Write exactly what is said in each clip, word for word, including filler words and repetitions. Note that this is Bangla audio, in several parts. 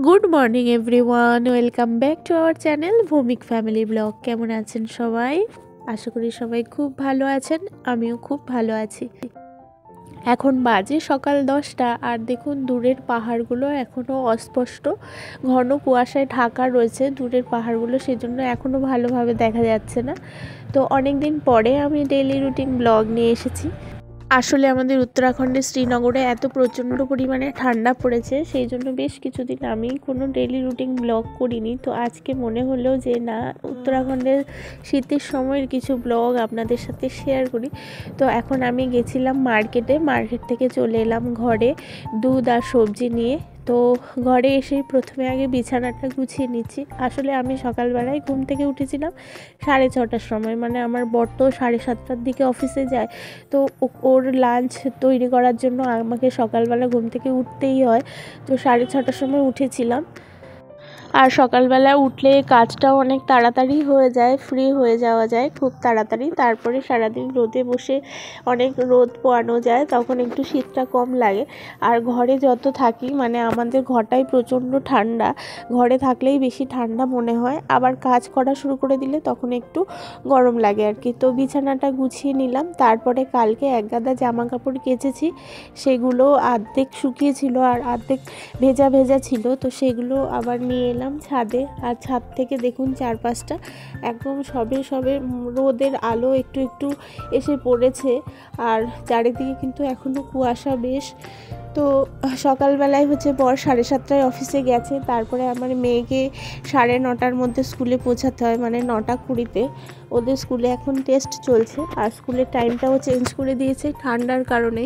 Good morning everyone, welcome back to our channel Bhowmik family blog. কেমন আছেন সবাই? আশা করি সবাই খুব ভালো আছেন, আমিও খুব ভালো আছি। এখন বাজে সকাল দশটা, আর দেখুন দূরের পাহাড়গুলো এখনও অস্পষ্ট, ঘন কুয়াশায় ঢাকা রয়েছে দূরের পাহাড়গুলো, সেজন্য এখনও ভালোভাবে দেখা যাচ্ছে না। তো অনেক দিন পরে আমি ডেইলি রুটিন ব্লগ নিয়ে এসেছি। আসলে আমাদের উত্তরাখণ্ডের শ্রীনগরে এত প্রচণ্ড পরিমাণে ঠান্ডা পড়েছে, সেই জন্য বেশ কিছুদিন আমি কোনো ডেইলি রুটিন ব্লগ করিনি। তো আজকে মনে হলো যে না, উত্তরাখণ্ডের শীতের সময়ের কিছু ব্লগ আপনাদের সাথে শেয়ার করি। তো এখন আমি গেছিলাম মার্কেটে, মার্কেট থেকে চলে এলাম ঘরে দুধ আর সবজি নিয়ে। তো ঘরে এসেই প্রথমে আগে বিছানাটা গুছিয়ে নিচ্ছি। আসলে আমি সকালবেলায় ঘুম থেকে উঠেছিলাম সাড়ে ছটার সময়, মানে আমার বর তো সাড়ে সাতটার দিকে অফিসে যায়। তো ওর লাঞ্চ তৈরি করার জন্য আমাকে সকালবেলা ঘুম থেকে উঠতেই হয়। তো সাড়ে ছটার সময় উঠেছিলাম। আর সকালবেলা উঠলে কাজটাও অনেক তাড়াতাড়ি হয়ে যায়, ফ্রি হয়ে যাওয়া যায় খুব তাড়াতাড়ি। তারপরে সারাদিন রোদে বসে অনেক রোদ পোয়ানো যায়, তখন একটু শীতটা কম লাগে। আর ঘরে যত থাকি, মানে আমাদের ঘরটাই প্রচণ্ড ঠান্ডা, ঘরে থাকলেই বেশি ঠান্ডা মনে হয়। আবার কাজ করা শুরু করে দিলে তখন একটু গরম লাগে আর কি। তো বিছানাটা গুছিয়ে নিলাম। তারপরে কালকে এক গাদা জামা কাপড় কেচেছি, সেগুলো অর্ধেক শুকিয়েছিল আর অর্ধেক ভেজা ভেজা ছিল। তো সেগুলো আবার নিয়ে এলাম ছাদে। আর ছাদ থেকে দেখুন চারপাশটা একদম সবে সবে রোদের আলো একটু একটু এসে পড়েছে, আর চারিদিকে কিন্তু এখনও কুয়াশা বেশ। তো সকালবেলায় হচ্ছে বর সাড়ে সাতটায় অফিসে গেছে, তারপরে আমার মেয়েকে সাড়ে নটার মধ্যে স্কুলে পৌঁছাতে হয়, মানে নটা কুড়িতে ওদের স্কুলে এখন টেস্ট চলছে। আর স্কুলের টাইমটাও চেঞ্জ করে দিয়েছে ঠান্ডার কারণে।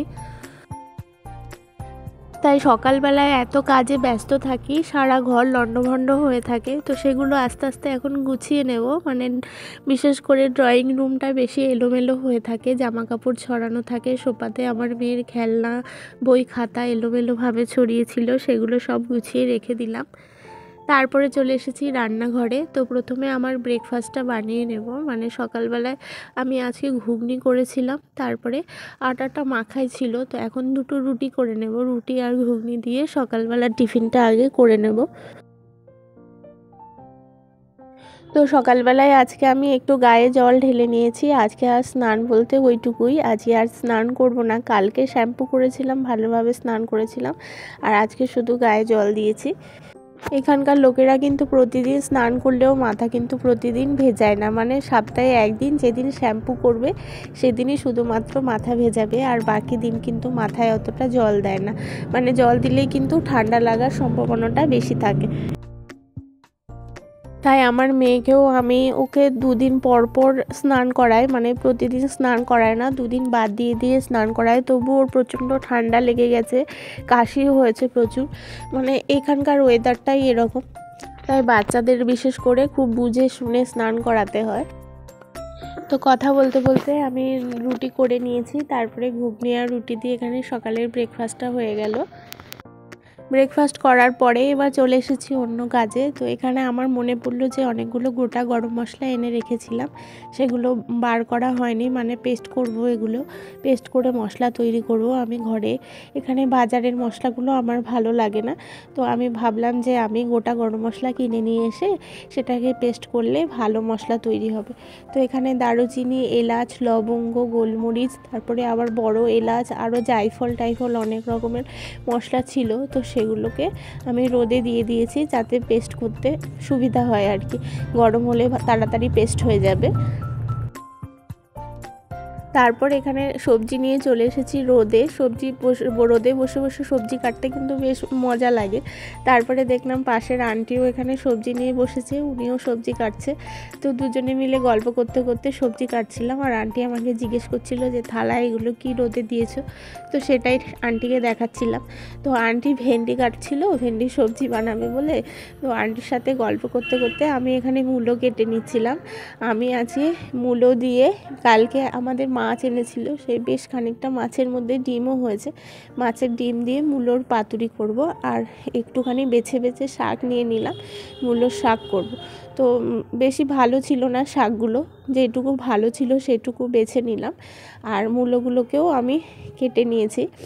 তাই সকালবেলায় এত কাজে ব্যস্ত থাকি, সারা ঘর লণ্ডভণ্ড হয়ে থাকে। তো সেগুলো আস্তে আস্তে এখন গুছিয়ে নেব, মানে বিশেষ করে ড্রয়িং রুমটা বেশি এলোমেলো হয়ে থাকে, জামা কাপড় ছড়ানো থাকে সোফাতে, আমার মেয়ের খেলনা বই খাতা এলোমেলোভাবে ছড়িয়েছিল, সেগুলো সব গুছিয়ে রেখে দিলাম। তারপরে চলে এসেছি রান্নাঘরে। তো প্রথমে আমার ব্রেকফাস্টটা বানিয়ে নেব, মানে সকালবেলায় আমি আজকে ঘুগনি করেছিলাম, তারপরে আটাটা মাখাই ছিল। তো এখন দুটো রুটি করে নেব, রুটি আর ঘুগনি দিয়ে সকালবেলার টিফিনটা আগে করে নেব। তো সকালবেলায় আজকে আমি একটু গায়ে জল ঢেলে নিয়েছি। আজকে আর স্নান বলতে ওইটুকুই, আজকে আর স্নান করব না। কালকে শ্যাম্পু করেছিলাম, ভালোভাবে স্নান করেছিলাম, আর আজকে শুধু গায়ে জল দিয়েছি। এখানকার লোকেরা কিন্তু প্রতিদিন স্নান করলেও মাথা কিন্তু প্রতিদিন ভেজায় না, মানে সপ্তাহে একদিন যেদিন শ্যাম্পু করবে সেদিনই শুধুমাত্র মাথা ভেজাবে, আর বাকি দিন কিন্তু মাথায় অতটা জল দেয় না। মানে জল দিলেই কিন্তু ঠান্ডা লাগার সম্ভাবনাটা বেশি থাকে। তাই আমার মেয়েকেও আমি ওকে দুদিন পর পর স্নান করাই, মানে প্রতিদিন স্নান করায় না, দুদিন বাদ দিয়ে দিয়ে স্নান করায়। তবু ওর প্রচণ্ড ঠান্ডা লেগে গেছে, কাশিও হয়েছে প্রচুর, মানে এখানকার ওয়েদারটাই এরকম। তাই বাচ্চাদের বিশেষ করে খুব বুঝে শুনে স্নান করাতে হয়। তো কথা বলতে বলতে আমি রুটি করে নিয়েছি, তারপরে ঘুগনি আর রুটি দিয়ে এখানে সকালের ব্রেকফাস্টটা হয়ে গেল। ব্রেকফাস্ট করার পরে এবার চলে এসেছি অন্য কাজে। তো এখানে আমার মনে পড়লো যে অনেকগুলো গোটা গরম মশলা এনে রেখেছিলাম, সেগুলো বার করা হয়নি, মানে পেস্ট করব, এগুলো পেস্ট করে মশলা তৈরি করব আমি ঘরে। এখানে বাজারের মশলাগুলো আমার ভালো লাগে না, তো আমি ভাবলাম যে আমি গোটা গরম মশলা কিনে নিয়ে এসে সেটাকে পেস্ট করলে ভালো মশলা তৈরি হবে। তো এখানে দারুচিনি, এলাচ, লবঙ্গ, গোলমরিচ, তারপরে আবার বড় এলাচ, আরও জায়ফল টাইফল অনেক রকমের মশলা ছিল। তো সেগুলোকে আমি রোদে দিয়ে দিয়েছি যাতে পেস্ট করতে সুবিধা হয় আর কি, গরম হলে তাড়াতাড়ি পেস্ট হয়ে যাবে। তারপর এখানে সবজি নিয়ে চলে এসেছি রোদে। সবজি বসে রোদে বসে বসে সবজি কাটতে কিন্তু বেশ মজা লাগে। তারপরে দেখলাম পাশের আন্টিও এখানে সবজি নিয়ে বসেছে, উনিও সবজি কাটছে। তো দুজনে মিলে গল্প করতে করতে সবজি কাটছিলাম, আর আন্টি আমাকে জিজ্ঞেস করছিল যে থালা এগুলো কি রোদে দিয়েছো। তো সেটাই আন্টিকে দেখাচ্ছিলাম। তো আন্টি ভেন্ডি কাটছিল, ভেন্ডি সবজি বানাবে বলে। তো আন্টির সাথে গল্প করতে করতে আমি এখানে মূলো কেটে নিচ্ছিলাম। আমি আজকে মূলো দিয়ে, কালকে আমাদের মাছ এনেছিল, সেই বেশ খানিকটা মাছের মধ্যে ডিমও হয়েছে, মাছের ডিম দিয়ে মূলোর পাতুরি করব। আর একটুখানি বেছে বেছে শাক নিয়ে নিলাম, মূলোর শাক করব। তো বেশি ভালো ছিল না শাকগুলো, যেটুকু ভালো ছিল সেটুকু বেছে নিলাম, আর মূলোগুলোকেও আমি কেটে নিয়েছি। তো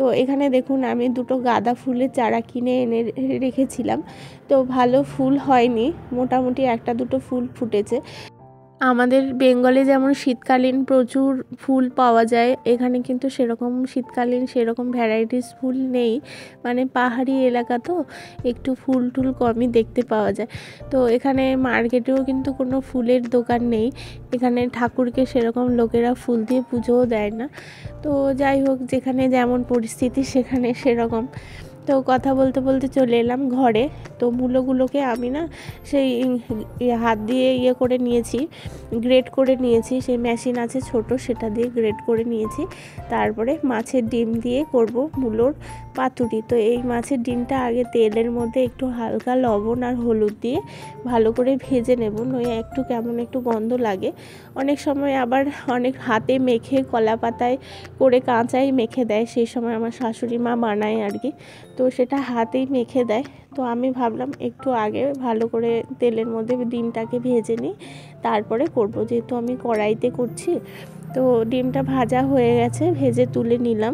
তো এখানে দেখুন আমি দুটো গাঁদা ফুলের চারা কিনে এনে রেখেছিলাম, তো ভালো ফুল হয়নি, মোটামুটি একটা দুটো ফুল ফুটেছে। আমাদের বেঙ্গলে যেমন শীতকালীন প্রচুর ফুল পাওয়া যায়, এখানে কিন্তু সেরকম শীতকালীন সেরকম ভ্যারাইটিস ফুল নেই, মানে পাহাড়ি এলাকা তো একটু ফুল টুল কমই দেখতে পাওয়া যায়। তো এখানে মার্কেটেও কিন্তু কোনো ফুলের দোকান নেই, এখানে ঠাকুরকে সেরকম লোকেরা ফুল দিয়ে পুজোও দেয় না। তো যাই হোক, যেখানে যেমন পরিস্থিতি সেখানে সেরকম। তো কথা বলতে বলতে চলে এলাম ঘরে। তো মূলোগুলোকে আমি না সেই হাত দিয়ে ইয়ে করে নিয়েছি, গ্রেট করে নিয়েছি, সেই মেশিন আছে ছোট, সেটা দিয়ে গ্রেট করে নিয়েছি। তারপরে মাছের ডিম দিয়ে করব মূলোর পাতুরি। তো এই মাছের ডিমটা আগে তেলের মধ্যে একটু হালকা লবণ আর হলুদ দিয়ে ভালো করে ভেজে নেব, নয় একটু কেমন একটু গন্ধ লাগে। অনেক সময় আবার অনেক হাতে মেখে কলা পাতায় করে কাঁচাই মেখে দেয়, সেই সময় আমার শাশুড়ি মা বানায় আর কি, তো সেটা হাতেই মেখে দেয়। তো আমি ভাবলাম একটু আগে ভালো করে তেলের মধ্যে ডিমটাকে ভেজে নিই, তারপরে করব, যেহেতু আমি কড়াইতে করছি। তো ডিমটা ভাজা হয়ে গেছে, ভেজে তুলে নিলাম।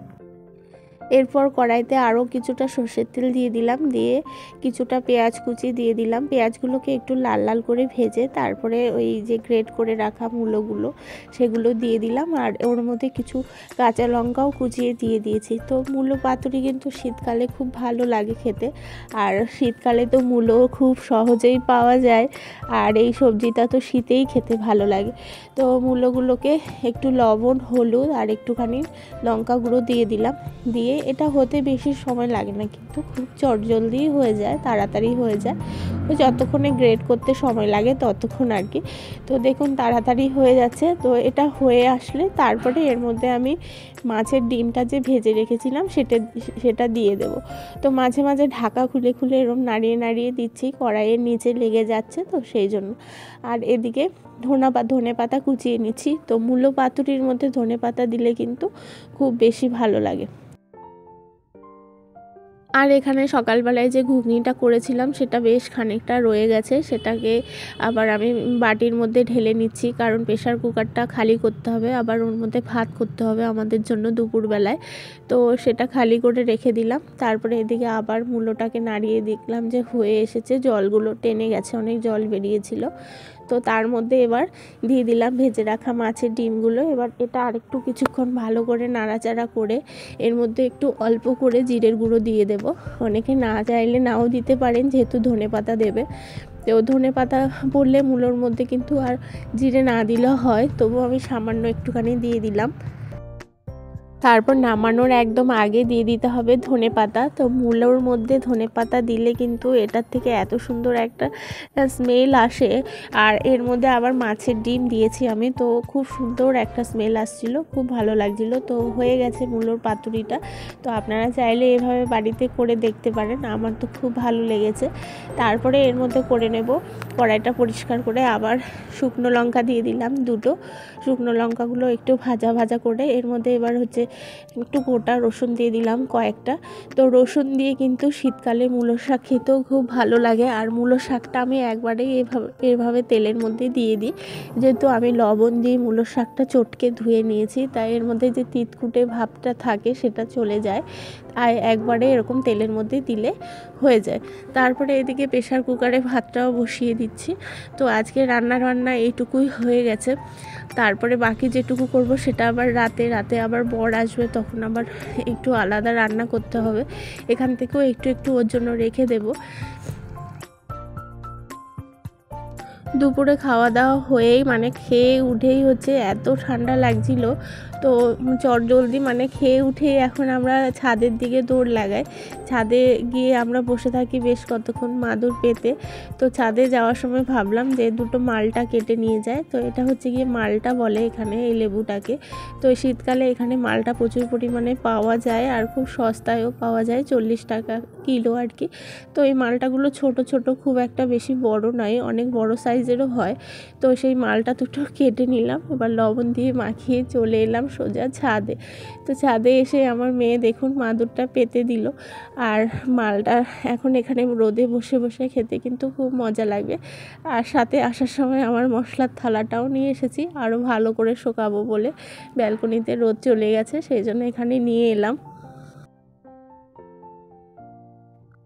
এরপর কড়াইতে আরও কিছুটা সর্ষের তেল দিয়ে দিলাম, দিয়ে কিছুটা পেঁয়াজ কুচি দিয়ে দিলাম। পেঁয়াজগুলোকে একটু লাল লাল করে ভেজে তারপরে ওই যে গ্রেট করে রাখা মূলোগুলো সেগুলো দিয়ে দিলাম, আর ওর মধ্যে কিছু কাঁচা লঙ্কাও কুচিয়ে দিয়ে দিয়েছি। তো মূলো পাতুরি কিন্তু শীতকালে খুব ভালো লাগে খেতে, আর শীতকালে তো মূলো খুব সহজেই পাওয়া যায়, আর এই সবজিটা তো শীতেই খেতে ভালো লাগে। তো মূলোগুলোকে একটু লবণ, হলুদ আর একটুখানি লঙ্কা গুঁড়ো দিয়ে দিলাম, দিয়ে এটা হতে বেশি সময় লাগে না, কিন্তু খুব চটজলদি হয়ে যায়, তাড়াতাড়ি হয়ে যায়। তো যতক্ষণে গ্রেট করতে সময় লাগে ততক্ষণ আর কি। তো দেখুন তাড়াতাড়ি হয়ে যাচ্ছে। তো এটা হয়ে আসলে তারপরে এর মধ্যে আমি মাছের ডিমটা যে ভেজে রেখেছিলাম সেটা সেটা দিয়ে দেব। তো মাঝে মাঝে ঢাকা খুলে খুলে এরকম নাড়িয়ে নাড়িয়ে দিচ্ছি, কড়াইয়ের নিচে লেগে যাচ্ছে তো সেই জন্য। আর এদিকে ধনা পা ধনে পাতা কুচিয়ে নিচ্ছি। তো মূলো পাতুরির মধ্যে ধনে পাতা দিলে কিন্তু খুব বেশি ভালো লাগে। আর এখানে সকালবেলায় যে ঘুগনিটা করেছিলাম সেটা বেশ খানিকটা রয়ে গেছে, সেটাকে আবার আমি বাটির মধ্যে ঢেলে নিচ্ছি, কারণ প্রেশার কুকারটা খালি করতে হবে, আবার ওর মধ্যে ভাত করতে হবে আমাদের জন্য দুপুরবেলায়। তো সেটা খালি করে রেখে দিলাম। তারপরে এদিকে আবার মূলোটাকে নাড়িয়ে দেখলাম যে হয়ে এসেছে, জলগুলো টেনে গেছে, অনেক জল বেরিয়েছিল। তো তার মধ্যে এবার দিয়ে দিলাম ভেজে রাখা মাছের ডিমগুলো। এবার এটা আরেকটু কিছুক্ষণ ভালো করে নাড়াচাড়া করে এর মধ্যে একটু অল্প করে জিরের গুঁড়ো দিয়ে দেব। অনেকে না চাইলে নাও দিতে পারেন, যেহেতু ধনে পাতা দেবে। তো ধনে পাতা পড়লে মূলোর মধ্যে কিন্তু আর জিরে না দিলেও হয়, তবু আমি সামান্য একটুখানি দিয়ে দিলাম। তারপর নামানোর একদম আগে দিয়ে দিতে হবে ধনে পাতা। তো মূলোর মধ্যে ধনে পাতা দিলে কিন্তু এটার থেকে এত সুন্দর একটা স্মেল আসে, আর এর মধ্যে আবার মাছের ডিম দিয়েছি আমি, তো খুব সুন্দর একটা স্মেল আসছিল, খুব ভালো লাগছিল। তো হয়ে গেছে মূলোর পাতুরিটা। তো আপনারা চাইলে এভাবে বাড়িতে করে দেখতে পারেন, আমার তো খুব ভালো লেগেছে। তারপরে এর মধ্যে করে নেব, কড়াইটা পরিষ্কার করে আবার শুকনো লঙ্কা দিয়ে দিলাম দুটো। শুকনো লঙ্কাগুলো একটু ভাজা ভাজা করে এর মধ্যে এবার হচ্ছে একটু গোটা রসুন দিয়ে দিলাম কয়েকটা। তো রসুন দিয়ে কিন্তু শীতকালে মূলো শাক খেতেও খুব ভালো লাগে, আর মূলো শাকটা আমি একবারেই এভাবে এভাবে তেলের মধ্যে দিয়ে দিই, যেহেতু আমি লবণ দিয়ে মূলো শাকটা চটকে ধুয়ে নিয়েছি, তাই এর মধ্যে যে তিতকুটে ভাবটা থাকে সেটা চলে যায়, তাই একবারে এরকম তেলের মধ্যে দিলে হয়ে যায়। তারপরে এদিকে প্রেশার কুকারে ভাতটাও বসিয়ে দিচ্ছি। তো আজকে রান্না রান্না এইটুকুই হয়ে গেছে। তারপরে বাকি যেটুকু করব সেটা আবার রাতে রাতে আবার বর আসবে, তখন আবার একটু আলাদা রান্না করতে হবে, এখান থেকেও একটু একটু ওর জন্য রেখে দেব। দুপুরে খাওয়া দাওয়া হয়েই মানে খেয়ে উঠেই হচ্ছে এত ঠান্ডা লাগছিল, তো চটজলদি মানে খেয়ে উঠেই এখন আমরা ছাদের দিকে দৌড় লাগাই। ছাদে গিয়ে আমরা বসে থাকি বেশ কতক্ষণ মাদুর পেতে। তো ছাদে যাওয়ার সময় ভাবলাম যে দুটো মালটা কেটে নিয়ে যায়। তো এটা হচ্ছে গিয়ে মালটা বলে এখানে এই লেবুটাকে। তো শীতকালে এখানে মালটা প্রচুর পরিমাণে পাওয়া যায়, আর খুব সস্তায়ও পাওয়া যায়, চল্লিশ টাকা কিলো আর কি। তো এই মালটাগুলো ছোট ছোট, খুব একটা বেশি বড় নয়, অনেক বড় সাইজেরও হয়। তো সেই মালটা দুটো কেটে নিলাম, এবার লবণ দিয়ে মাখিয়ে চলে এলাম সোজা ছাদে। তো ছাদে এসে আমার মেয়ে দেখুন মাদুরটা পেতে দিল, আর মালটা এখন এখানে রোদে বসে বসে খেতে কিন্তু খুব মজা লাগবে। আর সাথে আসার সময় আমার মশলার থালাটাও নিয়ে এসেছি, আরও ভালো করে শুকাবো বলে। ব্যালকনিতে রোদ চলে গেছে, সেই জন্য এখানে নিয়ে এলাম।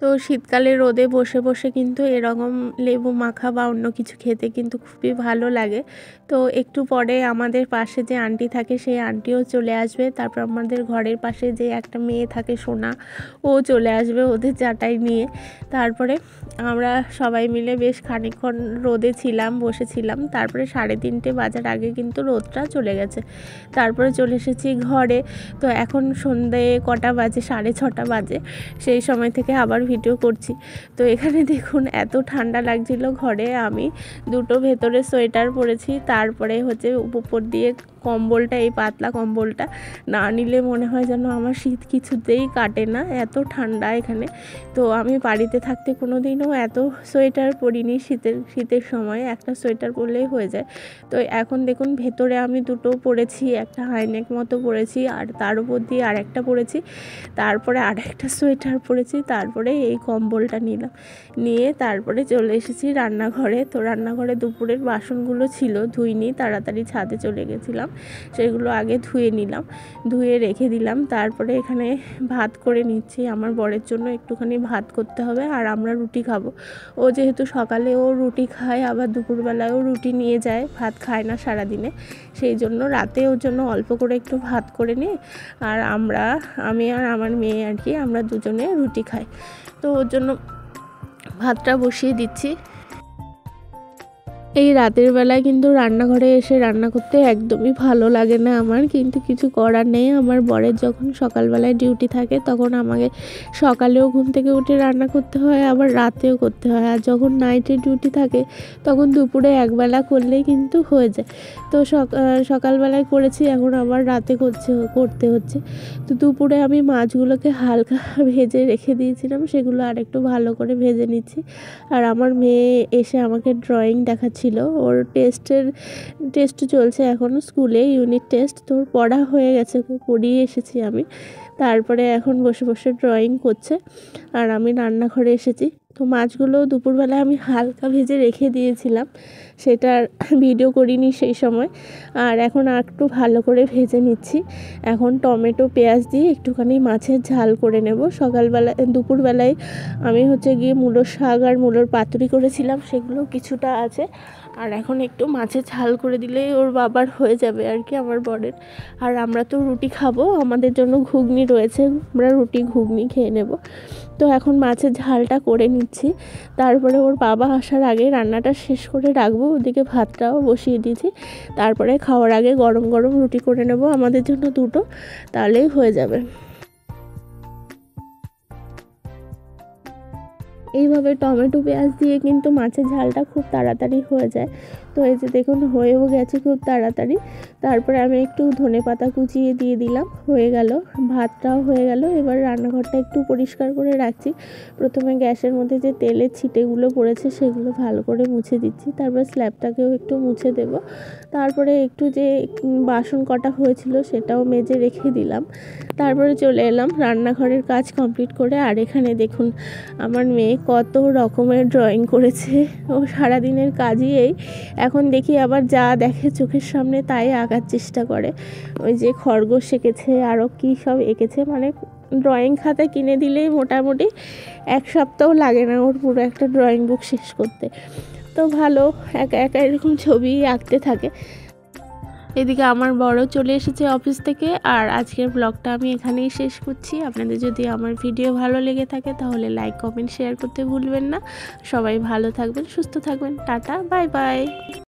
তো শীতকালে রোদে বসে বসে কিন্তু এরকম লেবু মাখা বা অন্য কিছু খেতে কিন্তু খুবই ভালো লাগে। তো একটু পরে আমাদের পাশে যে আন্টি থাকে সেই আন্টিও চলে আসবে, তারপর আমাদের ঘরের পাশে যে একটা মেয়ে থাকে সোনা, ও চলে আসবে ওদের চাটাই নিয়ে। তারপরে আমরা সবাই মিলে বেশ খানিকক্ষণ রোদে ছিলাম, বসেছিলাম। তারপরে সাড়ে তিনটে বাজার আগে কিন্তু রোদটা চলে গেছে। তারপরে চলে এসেছি ঘরে। তো এখন সন্ধে কটা বাজে, সাড়ে ছটা বাজে। সেই সময় থেকে আবার ভিডিও করছি। তো এখানে দেখুন এত ঠান্ডা লাগছিল ঘরে, আমি দুটো ভেতরে সোয়েটার পরেছি, তারপরে হচ্ছে উপর দিয়ে কম্বলটা, এই পাতলা কম্বলটা না নিলে মনে হয় যেন আমার শীত কিছুতেই কাটে না, এত ঠান্ডা এখানে। তো আমি বাড়িতে থাকতে কোনো দিনও এত সোয়েটার পরিনি, শীতের শীতের সময় একটা সোয়েটার পরলেই হয়ে যায়। তো এখন দেখুন ভেতরে আমি দুটো পরেছি, একটা হাইনেক মতো পরেছি আর তার উপর দিয়ে আর একটা পরেছি, তারপরে আর একটা সোয়েটার পরেছি, তারপরে এই কম্বলটা নিলাম, নিয়ে তারপরে চলে এসেছি রান্নাঘরে। তো রান্নাঘরে দুপুরের বাসনগুলো ছিল, ধুইনি, তাড়াতাড়ি ছাদে চলে গেছিলাম, সেগুলো আগে ধুয়ে নিলাম, ধুয়ে রেখে দিলাম। তারপরে এখানে ভাত করে নিচ্ছি, আমার বরের জন্য একটুখানি ভাত করতে হবে আর আমরা রুটি খাবো। ও যেহেতু সকালে ও রুটি খায়, আবার দুপুরবেলায়ও রুটি নিয়ে যায়, ভাত খায় না সারাদিনে, সেই জন্য রাতে ওর জন্য অল্প করে একটু ভাত করে নিই, আর আমরা আমি আর আমার মেয়ে আর কি আমরা দুজনে রুটি খাই। তো ওর জন্য ভাতটা বসিয়ে দিচ্ছি। এই রাতের বেলায় কিন্তু রান্নাঘরে এসে রান্না করতে একদমই ভালো লাগে না আমার, কিন্তু কিছু করার নেই। আমার বরের যখন সকালবেলায় ডিউটি থাকে তখন আমাকে সকালেও ঘুম থেকে উঠে রান্না করতে হয়, আবার রাতেও করতে হয়, আর যখন নাইটে ডিউটি থাকে তখন দুপুরে একবেলা করলেই কিন্তু হয়ে যায়। তো সকালবেলায় করেছি, এখন আবার রাতে করছে করতে হচ্ছে। তো দুপুরে আমি মাছগুলোকে হালকা ভেজে রেখে দিয়েছিলাম, সেগুলো আর একটু ভালো করে ভেজে নিচ্ছি। আর আমার মেয়ে এসে আমাকে ড্রয়িং দেখাচ্ছিল, ওর টেস্টের টেস্ট চলছে এখন স্কুলে, ইউনিট টেস্ট, তো ওর পড়া হয়ে গেছে, পড়িয়ে এসেছি আমি। তারপরে এখন বসে বসে ড্রয়িং করছে আর আমি রান্নাঘরে এসেছি। তো মাছগুলো দুপুরবেলা আমি হালকা ভেজে রেখে দিয়েছিলাম, সেটার ভিডিও করিনি সেই সময়, আর এখন আর একটু ভালো করে ভেজে নিচ্ছি। এখন টমেটো পেঁয়াজ দিয়ে একটুখানি মাছের ঝাল করে নেব। সকালবেলায় দুপুরবেলায় আমি হচ্ছে গিয়ে মূলোর শাক আর মূলোর পাতুরি করেছিলাম, সেগুলো কিছুটা আছে, আর এখন একটু মাছের ঝাল করে দিলেই ওর বাবার হয়ে যাবে আর কি, আমার বরের। আর আমরা তো রুটি খাবো, আমাদের জন্য ঘুগনি রয়েছে, আমরা রুটি ঘুগনি খেয়ে নেব। তো এখন মাছের ঝালটা করে নিচ্ছি, তারপরে ওর বাবা আসার আগে রান্নাটা শেষ করে রাখবো, ওদিকে ভাতটাও বসিয়ে দিয়েছি। তারপরে খাওয়ার আগে গরম গরম রুটি করে নেব আমাদের জন্য দুটো, তাহলেই হয়ে যাবে। এইভাবে টমেটো পেঁয়াজ দিয়ে কিন্তু মাছের ঝালটা খুব তাড়াতাড়ি হয়ে যায়। তো এই যে দেখুন হয়েও গেছে খুব তাড়াতাড়ি। তারপরে আমি একটু ধনেপাতা কুচিয়ে দিয়ে দিলাম, হয়ে গেল, ভাতটাও হয়ে গেল। এবার রান্নাঘরটা একটু পরিষ্কার করে রাখছি। প্রথমে গ্যাসের মধ্যে যে তেলের ছিটেগুলো পড়েছে সেগুলো ভালো করে মুছে দিচ্ছি, তারপর স্ল্যাবটাকেও একটু মুছে দেব। তারপরে একটু যে বাসন কটা হয়েছিল সেটাও মেজে রেখে দিলাম। তারপরে চলে এলাম রান্নাঘরের কাজ কমপ্লিট করে। আর এখানে দেখুন আমার মেয়ে কত রকমের ড্রয়িং করেছে, ও সারাদিনের কাজই এই। এখন দেখি আবার যা দেখে চোখের সামনে তাই আঁকার চেষ্টা করে। ওই যে খরগোশ এঁকেছে, আরও কী সব এঁকেছে, মানে ড্রয়িং খাতা কিনে দিলেই মোটামুটি এক সপ্তাহ লাগে না ওর পুরো একটা ড্রয়িং বুক শেষ করতে। তো ভালো, একা একা এরকম ছবি আঁকতে থাকে। এদিকে আমার বড় চলে এসেছে অফিস থেকে। আর আজকের ব্লগটা আমি এখানেই শেষ করছি। আপনাদের যদি আমার ভিডিও ভালো লেগে থাকে তাহলে লাইক কমেন্ট শেয়ার করতে ভুলবেন না। সবাই ভালো থাকবেন, সুস্থ থাকবেন, টাটা, বাই বাই।